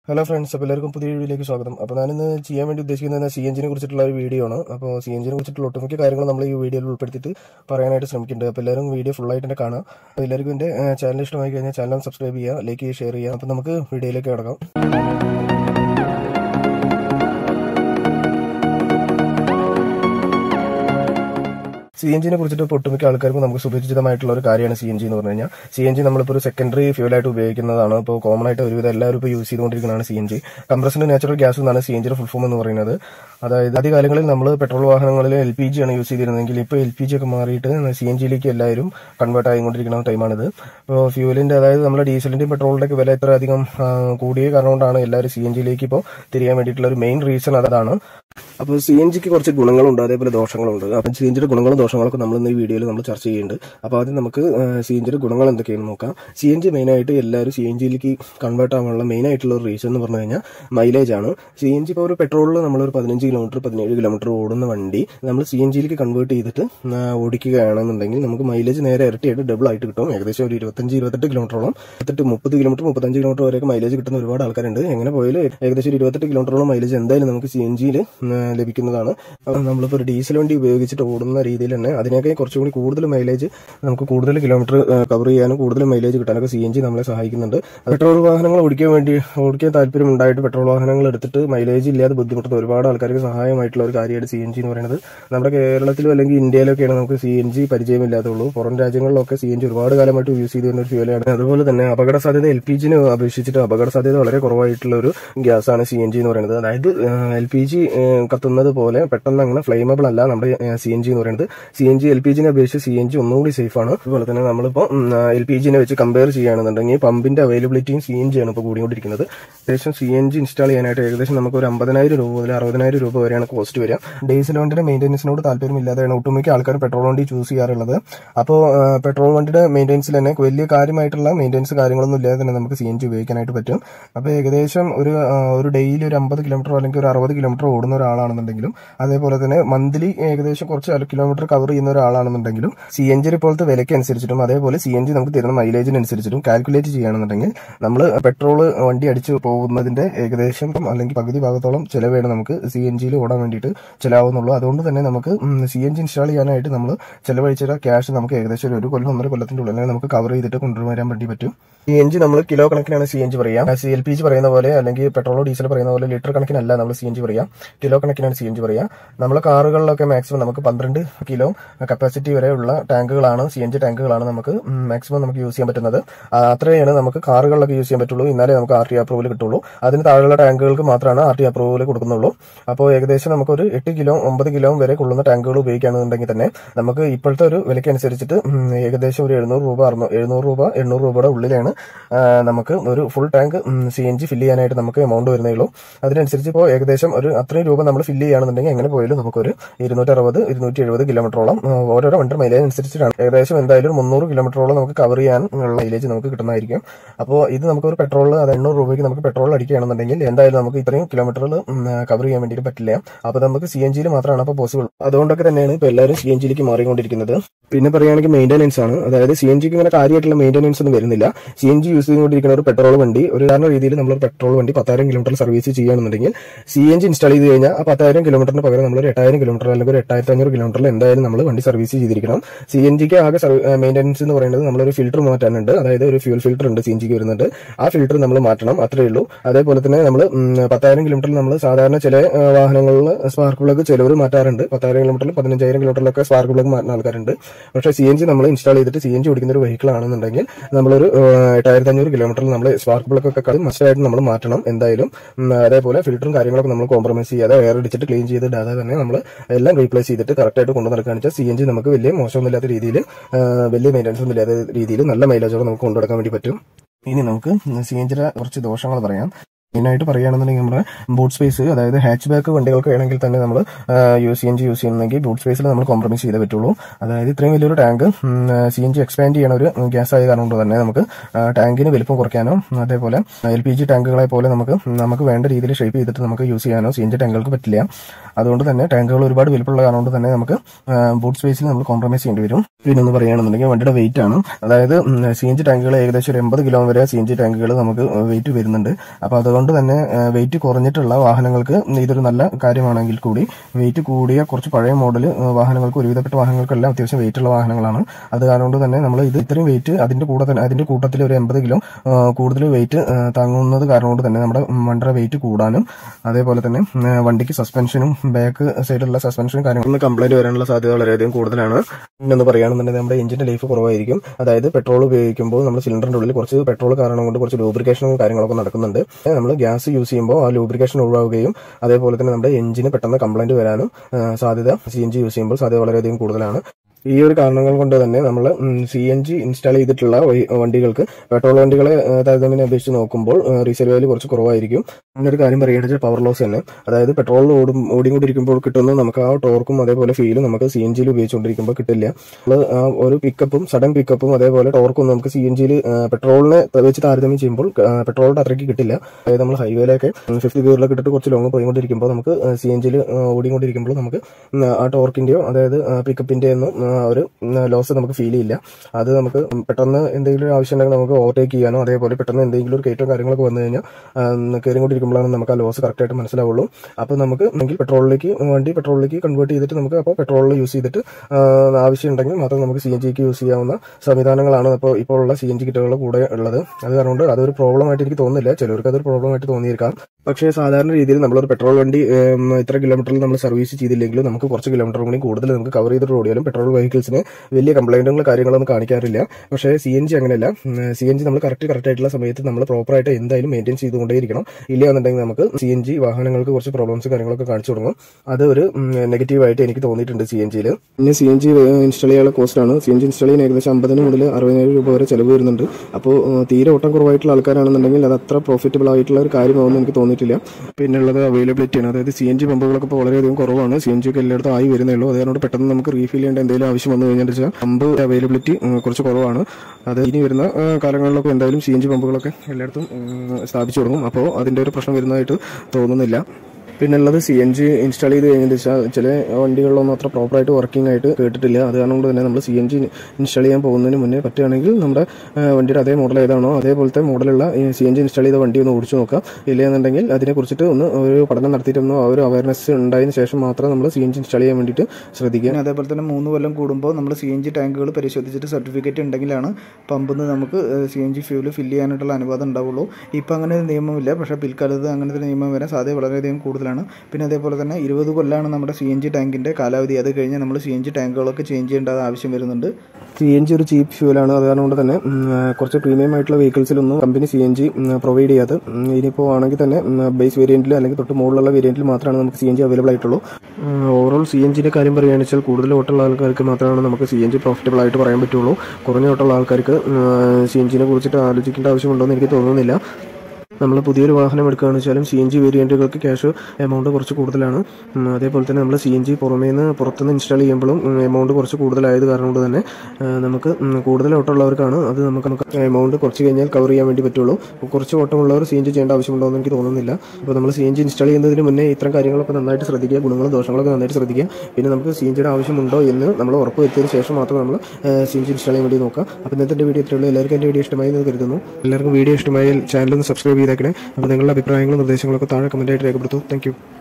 Hello friends, അപ്പോൾ എല്ലാവർക്കും പുതിയ വീഡിയോയിലേക്ക് സ്വാഗതം. അപ്പോൾ ഞാനിന്ന് ചെയ്യാൻ വേണ്ടി ഉദ്ദേശിക്കുന്നത് CNG കുറിച്ചിട്ടുള്ള ഒരു വീഡിയോ ആണ്. അപ്പോൾ CNG കുറിച്ചിട്ടുള്ള ഒട്ടുമിക്ക കാര്യങ്ങൾ നമ്മൾ ഈ വീഡിയോയിൽ ഉൾപ്പെടുത്തിയിട്ട് പറയാനായിട്ട് ശ്രമിക്കുന്നുണ്ട്. അപ്പോൾ എല്ലാവരും വീഡിയോ ഫുള്ളായിട്ട് തന്നെ കാണാം. അപ്പോൾ എല്ലാവർക്കും എൻ്റെ ചാനൽ ഇഷ്ടമായി കഴിഞ്ഞാൽ ചാനൽ സബ്സ്ക്രൈബ് ചെയ്യുക, ലൈക്ക് ചെയ്യുക, ഷെയർ ചെയ്യുക. അപ്പോൾ നമുക്ക് വീഡിയോയിലേക്ക് കിടക്കാം. CNG കുറിച്ചിട്ട് ഒട്ടുമിക്ക ആൾക്കാർക്കും നമുക്ക് സുപരിചിതമായിട്ടുള്ള ഒരു കാര്യമാണ് CNG എന്ന് പറഞ്ഞു കഴിഞ്ഞാൽ. CNG നമ്മളിപ്പോൾ ഒരു സെക്കൻഡറി ഫ്യൂലായിട്ട് ഉപയോഗിക്കുന്നതാണ്. ഇപ്പോൾ കോമൺ ആയിട്ട് ഒരുവിധം എല്ലാവരും ഇപ്പോൾ യൂസ് ചെയ്തുകൊണ്ടിരിക്കുന്നതാണ് CNG. കംപ്രസ്ഡ് നാച്ചുറൽ ഗ്യാസ് എന്നാണ് CNG ഫുൾ ഫോം എന്ന് പറയുന്നത്. അതായത് ആദ്യകാലങ്ങളിൽ നമ്മൾ പെട്രോൾ വാഹനങ്ങളിൽ LPG ആണ് യൂസ് ചെയ്തിരുന്നതെങ്കിൽ ഇപ്പോൾ LPG ഒക്കെ മാറിയിട്ട് CNGയിലേക്ക് എല്ലാവരും കൺവേർട്ട് ആയിക്കൊണ്ടിരിക്കുന്ന ടൈമാണിത്. ഇപ്പോൾ ഫ്യൂലിന്റെ, അതായത് നമ്മുടെ ഡീസലിന്റെയും പെട്രോളിന്റെ വില ഇത്ര അധികം കൂടിയ കാരണം കൊണ്ടാണ് എല്ലാവരും CNGയിലേക്ക് ഇപ്പോൾ തിരിയാൻ വേണ്ടിയിട്ടുള്ള ഒരു മെയിൻ റീസൺ അതാണ്. അപ്പോൾ CNGക്ക് കുറച്ച് ഗുണങ്ങളുണ്ട്, അതേപോലെ ദോഷങ്ങളുണ്ട്. അപ്പം CNGയുടെ ഗുണങ്ങളും ദോഷങ്ങളൊക്കെ നമ്മൾ ഇന്ന് ഈ വീഡിയോയിൽ നമ്മൾ ചർച്ച ചെയ്യുന്നുണ്ട്. അപ്പോൾ ആദ്യം നമുക്ക് CNGയുടെ ഗുണങ്ങൾ എന്തൊക്കെയാണെന്ന് നോക്കാം. CNG മെയിനായിട്ട് എല്ലാവരും CNGയിലേക്ക് കൺവേർട്ട് ആവാനുള്ള മെയിൻ ആയിട്ടുള്ള ഒരു റീസൺ എന്ന് പറഞ്ഞു കഴിഞ്ഞാൽ മൈലേജ് ആണ്. CNG ഇപ്പോൾ ഒരു പെട്രോളിൽ നമ്മളൊരു 15 കിലോമീറ്റർ 17 കിലോമീറ്റർ ഓടുന്ന വണ്ടി നമ്മൾ CNGയിലേക്ക് കൺവേർട്ട് ചെയ്തിട്ട് ഓടിക്കുകയാണെന്നുണ്ടെങ്കിൽ നമുക്ക് മൈലേജ് നേരെ ഇരട്ടിയായിട്ട് ഡബിൾ ആയിട്ട് കിട്ടും. ഏകദേശം ഒരു 25-28 കിലോമീറ്ററോളം, 30 കിലോമീറ്റർ 35 കിലോമീറ്റർ വരെയൊക്കെ മൈലേജ് കിട്ടുന്ന ഒരുപാട് ആൾക്കാരുണ്ട്. എങ്ങനെ പോയാലും ഏകദേശം ഒരു 28 കിലോമീറ്ററോളം മൈലേജ് എന്തായാലും നമുക്ക് CNGയിൽ ലഭിക്കുന്നതാണ്. നമ്മളിപ്പോൾ ഒരു ഡീസൽ വണ്ടി ഉപയോഗിച്ചിട്ട് ഓടുന്ന രീതിയിൽ തന്നെ അതിനൊക്കെ കുറച്ചുകൂടി കൂടുതൽ മൈലേജ്, നമുക്ക് കൂടുതൽ കിലോമീറ്റർ കവർ ചെയ്യാനും കൂടുതൽ മൈലേജ് കിട്ടാനൊക്കെ CNG നമ്മളെ സഹായിക്കുന്നുണ്ട്. പെട്രോൾ വാഹനങ്ങൾ ഓടിക്കാൻ താല്പര്യം ഉണ്ടായിട്ട് പെട്രോൾ വാഹനങ്ങൾ എടുത്തിട്ട് മൈലേജ് ഇല്ലാതെ ബുദ്ധിമുട്ടുന്ന ഒരുപാട് ആൾക്കാർക്ക് സഹായമായിട്ടുള്ള ഒരു കാര്യമാണ് CNG എന്ന് പറയുന്നത്. നമ്മുടെ കേരളത്തിലും അല്ലെങ്കിൽ ഇന്ത്യയിലൊക്കെയാണ് നമുക്ക് CNG പരിചയമില്ലാത്തുള്ളൂ. പുറം രാജ്യങ്ങളിലൊക്കെ CNG ഒരുപാട് കാലമായിട്ട് യൂസ് ചെയ്ത് വരുന്ന ഒരു ഫ്യൂലാണ്. അതുപോലെ തന്നെ അപകട സാധ്യത LPGനെ അപേക്ഷിച്ചിട്ട് അപകട സാധ്യത വളരെ കുറവായിട്ടുള്ള ഒരു ഗ്യാസാണ് CNG എന്ന് പറയുന്നത്. അതായത് LPG കത്തുന്നത് പോലെ പെട്ടെന്ന് അങ്ങനെ ഫ്ലെയിമബിൾ അല്ല നമ്മുടെ CNG എന്ന് പറയുന്നത്. LPGനെ അപേക്ഷിച്ച് CNG ഒന്നുകൂടി സേഫ് ആണ്. അതുപോലെ തന്നെ നമ്മളിപ്പോൾ LPGനെ വെച്ച് കമ്പയർ ചെയ്യുകയാണെന്നുണ്ടെങ്കിൽ പമ്പിന്റെ അവൈലബിലിറ്റിയും CNG ആണ് ഇപ്പോൾ കൂടിക്കൊണ്ടിരിക്കുന്നത്. ഏകദേശം CNG ഇൻസ്റ്റാൾ ചെയ്യാനായിട്ട് ഏകദേശം നമുക്ക് ഒരു 50,000 രൂപ മുതൽ 60,000 രൂപ വരെയാണ് കോസ്റ്റ് വരിക. ഡീസൽ വണ്ടിയുടെ മെയിൻ്റെനൻസിനോട് താല്പര്യമില്ലാതെയാണ് ഒട്ടുമിക്ക ആൾക്കാർ പെട്രോൾ വണ്ടി ചൂസ് ചെയ്യാറുള്ളത്. അപ്പോൾ പെട്രോൾ വണ്ടിയുടെ മെയിൻ്റെനൻസിൽ തന്നെ വലിയ കാര്യമായിട്ടുള്ള മെയിൻ്റെനൻസ് കാര്യങ്ങളൊന്നും ഇല്ലാതെ തന്നെ നമുക്ക് CNG ഉപയോഗിക്കാനായിട്ട് പറ്റും. അപ്പോൾ ഏകദേശം ഒരു ഡെയിലി ഒരു 50 കിലോമീറ്റർ അല്ലെങ്കിൽ ഒരു 60 കിലോമീറ്റർ ഓടുന്ന ഒരാളാണെന്നുണ്ടെങ്കിലും, അതേപോലെ തന്നെ മന്ത്ലി ഏകദേശം കുറച്ച് കിലോമീറ്റർ കവർ ചെയ്യുന്ന ഒരാളാണെന്നുണ്ടെങ്കിലും CNG ഇപ്പോഴത്തെ വിലയ്ക്ക് അനുസരിച്ചിട്ടും അതേപോലെ CNG നമുക്ക് തരുന്ന മൈലേജിനനുസരിച്ചിട്ടും കാൽക്കുലേറ്റ് ചെയ്യുകയാണെന്നുണ്ടെങ്കിൽ നമ്മൾ പെട്രോൾ വണ്ടി അടിച്ചു പോകുന്നതിന്റെ ഏകദേശം അല്ലെങ്കിൽ പകുതി ഭാഗത്തോളം ചിലവേണ് നമുക്ക് CNGയിൽ ഓടാൻ വേണ്ടിയിട്ട് ചിലവാകുന്നുള്ളൂ. അതുകൊണ്ട് തന്നെ നമുക്ക് CNG ഇൻസ്റ്റാൾ ചെയ്യാനായിട്ട് നമ്മൾ ചിലവഴിച്ച ക്യാഷ് നമുക്ക് ഏകദേശം ഒരു കൊല്ലം 1.5 കൊല്ലത്തിന്റെ ഉള്ളിൽ നമുക്ക് കവർ ചെയ്തിട്ട് കൊണ്ടുവരാൻ വേണ്ടി പറ്റും. CNG നമ്മൾ കിലോ കണക്കിനാണ് CNG പറയാം. LPG പറയുന്ന പോലെ അല്ലെങ്കിൽ പെട്രോളോ ഡീസൽ പറയുന്ന പോലെ ലിറ്റർ കണക്കിനല്ല നമ്മൾ CNG പറയാം, കിലോ കണക്കിനാണ് CNG പറയാം. നമ്മളെ കാറുകളിലൊക്കെ മാക്സിമം നമുക്ക് 12 കിലോ കപ്പാസിറ്റി വരെയുള്ള ടാങ്കുകളാണ് CNG ടാങ്കുകളാണ് നമുക്ക് മാക്സിമം നമുക്ക് യൂസ് ചെയ്യാൻ പറ്റുന്നത്. അത്രയാണ് നമുക്ക് കാറുകളിലൊക്കെ യൂസ് ചെയ്യാൻ പറ്റുള്ളൂ. എന്നാലേ നമുക്ക് RT അപ്രൂവൽ കിട്ടുള്ളൂ. അതിന് താഴെയുള്ള ടാങ്കുകൾക്ക് മാത്രമാണ് RT അപ്രൂവൽ കൊടുക്കുന്നുള്ളൂ. അപ്പോൾ ഏകദേശം നമുക്കൊരു 8 കിലോ 9 കിലോ വരെ കൊള്ളുന്ന ടാങ്കുകൾ ഉപയോഗിക്കുകയാണെന്നുണ്ടെങ്കിൽ തന്നെ നമുക്ക് ഇപ്പോഴത്തെ ഒരു വിലയ്ക്ക് അനുസരിച്ചിട്ട് ഏകദേശം ഒരു 700 രൂപയുടെ ഉള്ളിലാണ് നമുക്ക് ഒരു ഫുൾ ടാങ്ക് CNG ഫില്ല് ചെയ്യാനായിട്ട് നമുക്ക് എമൗണ്ട് വരുന്നേ ഉള്ളൂ. അതിനനുസരിച്ച് ഇപ്പോൾ ഏകദേശം ഒരു അത്രയും രൂപ നമ്മൾ ഫില്ല് ചെയ്യുകയാണെന്നുണ്ടെങ്കിൽ എങ്ങനെ പോയാലും നമുക്കൊരു 260-270 കിലോമീറ്ററോളം ഓരോരോ വണ്ടി മൈലേജ് അനുസരിച്ചിട്ടാണ് ഏകദേശം എന്തായാലും 300 കിലോമീറ്ററോളം നമുക്ക് കവർ ചെയ്യാനുള്ള മൈലേജ് നമുക്ക് കിട്ടുന്നതായിരിക്കും. അപ്പോൾ ഇത് നമുക്ക് ഒരു പെട്രോൾ, അത് 800 രൂപയ്ക്ക് നമുക്ക് പെട്രോൾ അടിക്കുകയാണെന്നുണ്ടെങ്കിൽ എന്തായാലും നമുക്ക് ഇത്രയും കിലോമീറ്ററിൽ കവർ ചെയ്യാൻ വേണ്ടിയിട്ട് പറ്റില്ല. അപ്പോൾ നമുക്ക് CNGയിൽ മാത്രമാണ് അപ്പോൾ പോസിബിൾ. അതുകൊണ്ടൊക്കെ തന്നെയാണ് ഇപ്പോൾ എല്ലാവരും CNGയിലേക്ക് മാറിക്കൊണ്ടിരിക്കുന്നത്. പിന്നെ പറയുകയാണെങ്കിൽ മെയിൻ്റെനൻസ് ആണ്. അതായത് CNGക്ക് ഇങ്ങനെ കാര്യമായിട്ടുള്ള മെയിൻ്റെനൻസ് ഒന്നും വരുന്നില്ല. CNG യൂസ് ചെയ്തുകൊണ്ടിരിക്കുന്ന ഒരു പെട്രോൾ വണ്ടി, ഒരു ഉദാഹരണ രീതിയിൽ നമ്മളൊരു പെട്രോൾ വണ്ടി 10,000 കിലോമീറ്റർ സർവീസ് ചെയ്യുകയാണെന്നുണ്ടെങ്കിൽ CNG ഇൻസ്റ്റാൾ ചെയ്ത് കഴിഞ്ഞാൽ ആ 10,000 കിലോമീറ്ററിന് പകരം നമ്മൾ ഒരു 8,000 കിലോമീറ്റർ അല്ലെങ്കിൽ ഒരു 8,500 കിലോമീറ്ററിൽ എന്തായാലും നമ്മൾ വണ്ടി സർവീസ് ചെയ്തിരിക്കണം. CNGക്ക് ആകെ മെയിൻ്റെനൻസ് എന്ന് പറയുന്നത് നമ്മളൊരു ഫിൽറ്റർ മാറ്റാനുണ്ട്. അതായത് ഒരു ഫ്യൂൽ ഫിൽറ്റർ ഉണ്ട് CNGക്ക് വരുന്നുണ്ട്. ആ ഫിൽറ്റർ നമ്മൾ മാറ്റണം, അത്രേ ഉള്ളൂ. അതേപോലെ തന്നെ നമ്മൾ 10,000 കിലോമീറ്ററിൽ നമ്മൾ സാധാരണ ചില വാഹനങ്ങളിൽ സ്പാർക്ക് പ്ലഗ് ചിലവർ മാറ്റാറുണ്ട്. 10,000 കിലോമീറ്ററിൽ 15,000 കിലോമീറ്ററിലൊക്കെ സ്പാർക്ക് പ്ലഗ് മാറ്റുന്ന ആൾക്കാരുണ്ട്. പക്ഷേ CNG നമ്മൾ ഇൻസ്റ്റാൾ ചെയ്തിട്ട് CNG ഓടിക്കുന്ന ഒരു വെഹിക്കിൾ ആണെന്നുണ്ടെങ്കിൽ നമ്മളൊരു 8,500 കിലോമീറ്ററിൽ നമ്മൾ സ്പാർക്ക് പ്ലഗ് ഒക്കെ മസ്റ്റായിട്ട് നമ്മൾ മാറ്റണം എന്തായാലും. അതേപോലെ ഫിൽറ്ററും കാര്യങ്ങളൊക്കെ നമ്മൾ കോംപ്രമൈസ് ചെയ്യാതെ എയർ അടിച്ചിട്ട് ക്ലീൻ ചെയ്തിടാതെ തന്നെ നമ്മൾ എല്ലാം റീപ്ലേസ് ചെയ്തിട്ട് കറക്റ്റായിട്ട് കൊണ്ടു നടക്കുകയാണെന്ന് വെച്ചാൽ CNG നമുക്ക് വലിയ മോശമൊന്നുമില്ലാത്ത രീതിയിൽ, വലിയ മെയിൻ്റെനൻസ് ഒന്നും ഇല്ലാത്ത രീതിയിൽ നല്ല മൈലേജോടെ നമുക്ക് കൊണ്ടുനടക്കാൻ വേണ്ടി പറ്റും. ഇനി നമുക്ക് CNGയുടെ കുറച്ച് ദോഷങ്ങൾ പറയാം. മെയിനായിട്ട് പറയുകയാണെന്നുണ്ടെങ്കിൽ നമ്മുടെ ബൂട്ട് സ്പേസ്, അതായത് ഹാച്ച് ബാക്ക് വണ്ടികൾക്ക് വേണമെങ്കിൽ തന്നെ നമ്മൾ CNG യൂസ് ചെയ്യുന്നെങ്കിൽ ബൂട്ട് സ്പേസിൽ നമ്മൾ കോംപ്രമൈസ് ചെയ്തേ പറ്റുള്ളൂ. അതായത് ഇത്രയും വലിയൊരു ടാങ്ക് CNG എക്സ്പാൻഡ് ചെയ്യണ ഒരു ഗ്യാസ് ആയ കാരണം കൊണ്ട് തന്നെ നമുക്ക് ടാങ്കിന് വലുപ്പം കുറയ്ക്കാനോ അതേപോലെ LPG ടാങ്കുകളെ പോലെ നമുക്ക് വേണ്ട രീതിയിൽ ഷേപ്പ് ചെയ്തിട്ട് നമുക്ക് യൂസ് ചെയ്യാനോ CNG ടാങ്കുകൾക്ക് പറ്റില്ല. അതുകൊണ്ട് തന്നെ ടാങ്കുകൾ ഒരുപാട് വലുപ്പമുള്ള കാരണം കൊണ്ട് തന്നെ നമുക്ക് ബൂട്ട് സ്പേസിൽ നമ്മൾ കോംപ്രമൈസ് ചെയ്യേണ്ടി വരും. പിന്നെ ഒന്ന് പറയുകയാണെന്നുണ്ടെങ്കിൽ വണ്ടിയുടെ വെയിറ്റ് ആണ്. അതായത് CNG ടാങ്കുകൾ ഏകദേശം ഒരു 80 കിലോ വരെ CNG ടാങ്കുകൾ നമുക്ക് വെയിറ്റ് വരുന്നുണ്ട്. അപ്പോൾ അതുകൊണ്ട് തന്നെ വെയിറ്റ് കുറഞ്ഞിട്ടുള്ള വാഹനങ്ങൾക്ക് ഇതൊരു നല്ല കാര്യമാണെങ്കിൽ കൂടി വെയിറ്റ് കൂടിയ കുറച്ച് പഴയ മോഡൽ വാഹനങ്ങൾക്ക് ഒരുവിധപ്പെട്ട വാഹനങ്ങൾക്കെല്ലാം അത്യാവശ്യം വെയിറ്റ് ഉള്ള വാഹനങ്ങളാണ്. അത് കാരണം തന്നെ നമ്മൾ ഇത് ഇത്രയും വെയിറ്റ് അതിന്റെ കൂട്ടത്തിൽ ഒരു 80 കിലോ കൂടുതൽ വെയിറ്റ് താങ്ങുന്നത് കാരണം കൊണ്ട് തന്നെ നമ്മുടെ വണ്ടിയുടെ വെയിറ്റ് കൂടാനും അതേപോലെ തന്നെ വണ്ടിക്ക് സസ്പെൻഷനും ബാക്ക് സൈഡിലുള്ള സസ്പെൻഷനും കാര്യങ്ങളൊന്നും കംപ്ലൈന്റ് വരാനുള്ള സാധ്യത വളരെയധികം കൂടുതലാണ്. എന്ന് പറയുകയാണെന്നുണ്ടെങ്കിൽ നമ്മുടെ എഞ്ചിന്റെ ലൈഫ് കുറവായിരിക്കും. അതായത് പെട്രോൾ ഉപയോഗിക്കുമ്പോൾ നമ്മൾ സിലിണ്ടറിന്റെ ഉള്ളിൽ കുറച്ച് പെട്രോൾ കാരണം കൊണ്ട് കുറച്ച് ലൂബ്രിക്കേഷനും കാര്യങ്ങളൊക്കെ നടക്കുന്നുണ്ട്. നമ്മൾ ഗ്യാസ് യൂസ് ചെയ്യുമ്പോൾ ആ ലൂബ്രിക്കേഷൻ ഒഴിവാവുകയും അതേപോലെ തന്നെ നമ്മുടെ എഞ്ചിന് പെട്ടെന്ന് കംപ്ലൈന്റ് വരാനും സാധ്യത CNG യൂസ് ചെയ്യുമ്പോൾ സാധ്യത വളരെയധികം കൂടുതലാണ്. ഈ ഒരു കാരണങ്ങൾ കൊണ്ട് തന്നെ നമ്മൾ CNG ഇൻസ്റ്റാൾ ചെയ്തിട്ടുള്ള വണ്ടികൾക്ക് പെട്രോൾ വണ്ടികളെ താരതമ്യം അപേക്ഷിച്ച് നോക്കുമ്പോൾ റീസെയിൽ വാല്യൂ കുറച്ച് കുറവായിരിക്കും. അങ്ങനൊരു കാര്യം പറയുകയാണെങ്കിൽ പവർ ലോസ് തന്നെ, അതായത് പെട്രോളിൽ ഓടിക്കൊണ്ടിരിക്കുമ്പോൾ കിട്ടുന്ന നമുക്ക് ആ ടോർക്കും അതേപോലെ ഫീലും നമുക്ക് CNGയിൽ ഉപയോഗിച്ചുകൊണ്ടിരിക്കുമ്പോൾ കിട്ടില്ല. നമ്മൾ ഒരു പിക്കപ്പും സഡൻ പിക്കപ്പും അതേപോലെ ടോർക്കും നമുക്ക് CNGയിൽ പെട്രോളിനെ വെച്ച് താരതമ്യം ചെയ്യുമ്പോൾ പെട്രോളിന്റെ അത്രയ്ക്ക് കിട്ടില്ല. അതായത് നമ്മൾ ഹൈവേയിലൊക്കെ 50 ഗിയറിലൊക്കെ ഇട്ടിട്ട് കുറച്ച് ലോങ് പോയിക്കൊണ്ടിരിക്കുമ്പോൾ നമുക്ക് CNGയിൽ ഓടിക്കൊണ്ടിരിക്കുമ്പോൾ നമുക്ക് ആ ടോർക്കിന്റെയോ അതായത് പിക്കപ്പിന്റെ ഒന്നും ഒരു ലോസ് നമുക്ക് ഫീൽ ചെയ്യില്ല. അത് നമുക്ക് പെട്ടെന്ന് എന്തെങ്കിലും ഒരു ആവശ്യം ഉണ്ടെങ്കിൽ നമുക്ക് ഓവർടേക്ക് ചെയ്യാനോ അതേപോലെ പെട്ടെന്ന് എന്തെങ്കിലും ഒരു കയറ്റോ കാര്യങ്ങളൊക്കെ വന്നു കഴിഞ്ഞാൽ കയറിക്കൊണ്ടിരിക്കുമ്പോഴാണ് നമുക്ക് ആ ലോസ് കറക്റ്റായിട്ട് മനസ്സിലാവുള്ളൂ. അപ്പോൾ നമുക്ക് വണ്ടി പെട്രോളിലേക്ക് കൺവേർട്ട് ചെയ്തിട്ട് നമുക്ക് അപ്പോൾ പെട്രോളിൽ യൂസ് ചെയ്തിട്ട് ആവശ്യം ഉണ്ടെങ്കിൽ മാത്രം നമുക്ക് CNGക്ക് യൂസ് ചെയ്യാവുന്ന സംവിധാനങ്ങളാണ് ഇപ്പോൾ ഉള്ള CNG കിറ്റുകളുടെ കൂടെ ഉള്ളത്. അത് കാരണം അതൊരു പ്രോബ്ലം ആയിട്ട് എനിക്ക് തോന്നുന്നില്ല. ചിലർക്ക് അതൊരു പ്രോബ്ലം ആയിട്ട് തോന്നിയിരിക്കാം. പക്ഷേ സാധാരണ രീതിയിൽ നമ്മളൊരു പെട്രോൾ വണ്ടി ഇത്ര കിലോമീറ്ററിൽ നമ്മൾ സർവീസ് ചെയ്തില്ലെങ്കിലും നമുക്ക് കുറച്ച് കിലോമീറ്റർ കൂടി കൂടുതൽ നമുക്ക് കവർ ചെയ്തിട്ട് ഓടിയാലും പെട്രോൾ വെഹിക്കിൾസിന് വലിയ കംപ്ലൈന്റുകൾ കാര്യങ്ങളൊന്നും കാണിക്കാറില്ല. പക്ഷേ CNG അങ്ങനെയല്ല. CNG നമ്മൾ കറക്റ്റ് ആയിട്ടുള്ള സമയത്ത് നമ്മൾ പ്രോപ്പറായിട്ട് എന്തായാലും മെയിൻറ്റെയിൻ ചെയ്തുകൊണ്ടേയിരിക്കണം. ഇല്ല എന്നുണ്ടെങ്കിൽ നമുക്ക് CNG വാഹനങ്ങൾക്ക് കുറച്ച് പ്രോബ്ലംസ് കാര്യങ്ങളൊക്കെ കാണിച്ചു തുടങ്ങും. അത് ഒരു നെഗറ്റീവായിട്ട് എനിക്ക് തോന്നിയിട്ടുണ്ട് CNGയിൽ. പിന്നെ CNG ഇൻസ്റ്റാൾ ചെയ്യാനുള്ള കോസ്റ്റാണ്. CNG ഇൻസ്റ്റാൾ ചെയ്യാൻ ഏകദേശം 50 മുതൽ 60,000 രൂപ വരെ ചിലവ് വരുന്നുണ്ട്. അപ്പോൾ തീരെ ഓട്ടം കുറവായിട്ടുള്ള ആൾക്കാരാണെന്നുണ്ടെങ്കിൽ അത് അത്ര പ്രോഫിറ്റബിൾ ആയിട്ടുള്ള ഒരു കാര്യമാണെന്ന് എനിക്ക് തോന്നിയിട്ടില്ല. പിന്നുള്ളത് അവൈലബിലിറ്റിയാണ്. അതായത് CNG പമ്പുകളൊക്കെ ഇപ്പോൾ വളരെയധികം കുറവാണ്. CNG ഒക്കെ എല്ലായിടത്തും ആയി വരുന്നേ ഉള്ളൂ. അതുകൊണ്ട് പെട്ടെന്ന് നമുക്ക് റീഫിൽ ചെയ്യേണ്ട എന്തെങ്കിലും ആവശ്യം വന്നു കഴിഞ്ഞാൽ പമ്പ് അവൈലബിലിറ്റി കുറച്ച് കുറവാണ്. അത് ഇനി വരുന്ന കാലങ്ങളിലൊക്കെ എന്തായാലും CNG പമ്പുകളൊക്കെ എല്ലായിടത്തും സ്ഥാപിച്ചു തുടങ്ങും. അപ്പോൾ അതിൻ്റെ ഒരു പ്രശ്നം വരുന്നതായിട്ട് തോന്നുന്നില്ല. പിന്നുള്ളത് CNG ഇൻസ്റ്റാൾ ചെയ്ത് കഴിഞ്ഞെന്ന് വെച്ചാൽ ചില വണ്ടികളിലൊന്നും അത്ര പ്രോപ്പറായിട്ട് വർക്കിംഗ് ആയിട്ട് കേട്ടിട്ടില്ല. അത് കാരണം കൊണ്ട് തന്നെ നമ്മൾ CNG ഇൻസ്റ്റാൾ ചെയ്യാൻ പോകുന്നതിന് മുന്നേ പറ്റുകയാണെങ്കിൽ നമ്മുടെ വണ്ടിയുടെ അതേ മോഡൽ ഏതാണോ അതേപോലത്തെ മോഡലുള്ള CNG ഇൻസ്റ്റാൾ ചെയ്ത വണ്ടി ഒന്ന് ഓടിച്ചു നോക്കാം. ഇല്ലയെന്നുണ്ടെങ്കിൽ അതിനെക്കുറിച്ചിട്ട് ഒന്ന് ഒരു പഠനം നടത്തിയിട്ടൊന്ന് ഒരു അവയർനെസ് ഉണ്ടായതിനു ശേഷം മാത്രം നമ്മൾ CNG ഇൻസ്റ്റാൾ ചെയ്യാൻ വേണ്ടിയിട്ട് ശ്രദ്ധിക്കുക. അതേപോലെ തന്നെ 3 കൊല്ലം കൂടുമ്പോൾ നമ്മൾ CNG ടാങ്കുകൾ പരിശോധിച്ചിട്ട് സർട്ടിഫിക്കറ്റ് ഉണ്ടെങ്കിലാണ് പമ്പിൽ നിന്ന് നമുക്ക് CNG ഫ്യൂല് ഫില്ല് ചെയ്യാനായിട്ടുള്ള അനുവാദം ഉണ്ടാവുള്ളൂ. ഇപ്പം അങ്ങനെ ഒരു നിയമമില്ല. പക്ഷേ പിൽക്കാലത്ത് അങ്ങനത്തെ നിയമം വരാൻ സാധ്യത വളരെയധികം കൂടുതലാണ്. പിന്നെ അതേപോലെ തന്നെ 20 കൊല്ലമാണ് നമ്മുടെ CNG ടാങ്കിൻ്റെ കാലാവധി. അത് കഴിഞ്ഞ് നമ്മൾ CNG ടാങ്കുകളൊക്കെ ചേഞ്ച് ചെയ്യേണ്ട ആവശ്യം വരുന്നുണ്ട്. CNG ഒരു ചീപ്പ് ഫ്യൂലാണ്. അത് കാരണം കൊണ്ട് തന്നെ കുറച്ച് പ്രീമിയം ആയിട്ടുള്ള വെഹിക്കിൾസിലൊന്നും കമ്പനി CNG പ്രൊവൈഡ് ചെയ്യാതെ ഇനിയിപ്പോൾ ആണെങ്കിൽ തന്നെ ബേസ് വേരിയന്റിൽ അല്ലെങ്കിൽ തൊട്ട് മുകളിലുള്ള വേരിയന്റിൽ മാത്രമാണ് നമുക്ക് CNG അവൈലബിൾ ആയിട്ടുള്ളൂ. ഓവറോൾ CNGയുടെ കാര്യം പറയുകയാണെന്ന് വെച്ചാൽ കൂടുതൽ ഓട്ടമുള്ള ആൾക്കാർക്ക് മാത്രമാണ് നമുക്ക് CNG പ്രോഫിറ്റബിൾ ആയിട്ട് പറയാൻ പറ്റുള്ളൂ. കുറഞ്ഞ ഓട്ടമുള്ള ആൾക്കാർക്ക് CNGനെ കുറിച്ചിട്ട് ആലോചിക്കേണ്ട ആവശ്യമുണ്ടോ എന്ന് എനിക്ക് തോന്നുന്നില്ല. നമ്മൾ പുതിയൊരു വാഹനം എടുക്കുകയാണെന്ന് വെച്ചാലും CNG വേരിയന്റുകൾക്ക് ക്യാഷ് എമൗണ്ട് കുറച്ച് കൂടുതലാണ്. അതേപോലെ തന്നെ നമ്മൾ CNG പുറത്തുനിന്ന് ഇൻസ്റ്റാൾ ചെയ്യുമ്പോഴും എമൗണ്ട് കുറച്ച് കൂടുതലായത് കാരണം കൊണ്ട് തന്നെ നമുക്ക് കൂടുതൽ ഓട്ടമുള്ളവർക്കാണ് അത് നമുക്ക് എമൗണ്ട് കുറച്ച് കഴിഞ്ഞാൽ കവർ ചെയ്യാൻ വേണ്ടി പറ്റുള്ളൂ. കുറച്ച് ഓട്ടമുള്ളവർ CNG ചെയ്യേണ്ട ആവശ്യമുണ്ടോ എന്ന് എനിക്ക് തോന്നുന്നില്ല. അപ്പോൾ നമ്മൾ CNG ഇൻസ്റ്റാൾ ചെയ്യുന്നതിന് മുന്നേ ഇത്തരം കാര്യങ്ങളൊക്കെ നന്നായിട്ട് ശ്രദ്ധിക്കുക. ഗുണങ്ങളും ദോഷങ്ങളൊക്കെ നന്നായിട്ട് ശ്രദ്ധിക്കുക. പിന്നെ നമുക്ക് CNGയുടെ ആവശ്യമുണ്ടോ എന്ന് നമ്മൾ ഉറപ്പ് വരുത്തിയതിന് ശേഷം മാത്രം നമ്മൾ CNG ഇൻസ്റ്റാൾ ചെയ്യാൻ വേണ്ടി നോക്കാം. അപ്പോൾ ഇന്നത്തെ വീഡിയോ ഇത്രയുള്ളൂ. എല്ലാവർക്കും എൻ്റെ വീഡിയോ ഇഷ്ടമായി എന്ന് കരുതുന്നു. എല്ലാവർക്കും വീഡിയോ ഇഷ്ടമായാൽ ചാനൽ ഒന്ന് സബ്സ്ക്രൈബ് ചെയ്തേക്കണേ. അപ്പോൾ നിങ്ങളുടെ അഭിപ്രായങ്ങളും നിർദ്ദേശങ്ങളൊക്കെ താഴെ കമൻറ്റായിട്ട് രേഖപ്പെടുത്തൂ. Thank you.